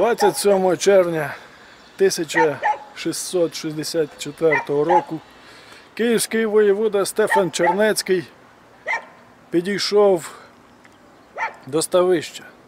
27 червня 1664 року київський воєвода Стефан Чернецький підійшов до ставища.